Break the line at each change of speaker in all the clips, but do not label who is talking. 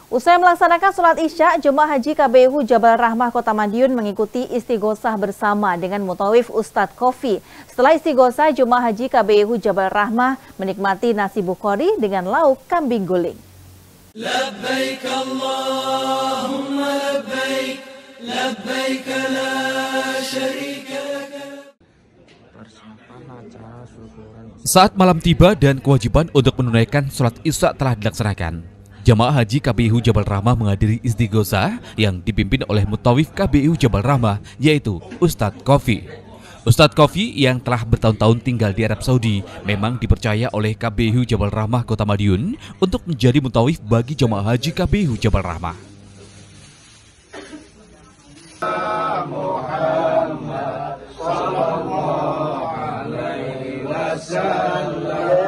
Usai melaksanakan sholat Isya, Jemaah Haji KBU Jabal Rahmah Kota Madiun mengikuti istighosah bersama dengan Mutawif Ustadz Kofi. Setelah istighosah, Jemaah Haji KBU Jabal Rahmah menikmati nasi bukhori dengan lauk kambing guling.
Labbaik Allahumma labbaik, labbaik la syarika lak.
Saat malam tiba dan kewajiban untuk menunaikan sholat Isya telah dilaksanakan, Jamaah Haji KBU Jabal Rahmah menghadiri istighosah yang dipimpin oleh Mutawif KBU Jabal Rahmah, yaitu Ustadz Kofi. Ustadz Kofi yang telah bertahun-tahun tinggal di Arab Saudi memang dipercaya oleh KBU Jabal Rahmah Kota Madiun untuk menjadi mutawif bagi Jamaah Haji KBU Jabal Rahmah. Muhammad sallallahu alaihi wasallam.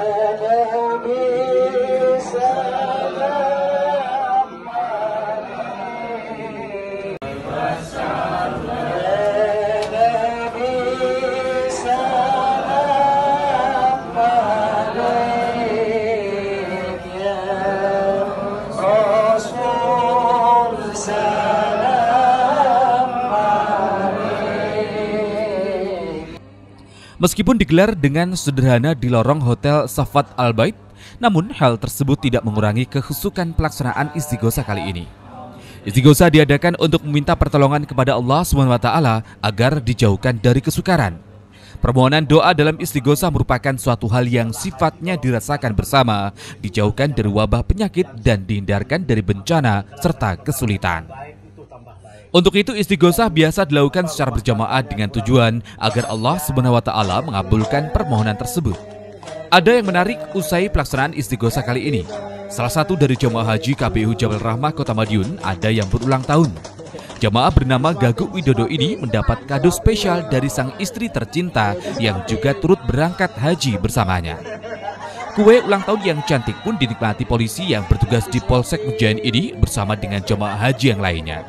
Meskipun digelar dengan sederhana di lorong Hotel Safat Al Bait, namun hal tersebut tidak mengurangi kekhusukan pelaksanaan istighosah kali ini. Istighosah diadakan untuk meminta pertolongan kepada Allah SWT agar dijauhkan dari kesukaran. Permohonan doa dalam istighosah merupakan suatu hal yang sifatnya dirasakan bersama, dijauhkan dari wabah penyakit dan dihindarkan dari bencana serta kesulitan. Untuk itu istighosah biasa dilakukan secara berjamaah dengan tujuan agar Allah SWT mengabulkan permohonan tersebut. Ada yang menarik usai pelaksanaan istighosah kali ini. Salah satu dari Jamaah Haji KBU Jabal Rahmah Kota Madiun ada yang berulang tahun. Jamaah bernama Gaguk Widodo ini mendapat kado spesial dari sang istri tercinta yang juga turut berangkat haji bersamanya. Kue ulang tahun yang cantik pun dinikmati polisi yang bertugas di Polsek Mejayan ini bersama dengan jamaah haji yang lainnya.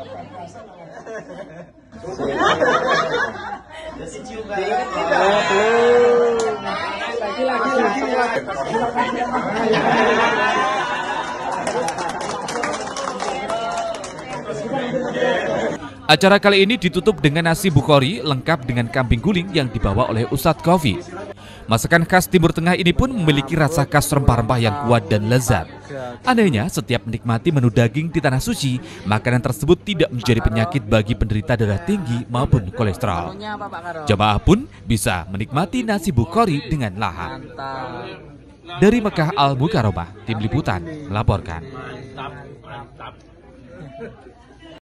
Acara kali ini ditutup dengan nasi bukhori lengkap dengan kambing guling yang dibawa oleh Ustadz Kofi. Masakan khas Timur Tengah ini pun memiliki rasa khas rempah-rempah yang kuat dan lezat. Anehnya, setiap menikmati menu daging di tanah suci, makanan tersebut tidak menjadi penyakit bagi penderita darah tinggi maupun kolesterol. Jamaah pun bisa menikmati nasi bukhori dengan lahap. Dari Mekah Al Mukarramah, Tim Liputan melaporkan.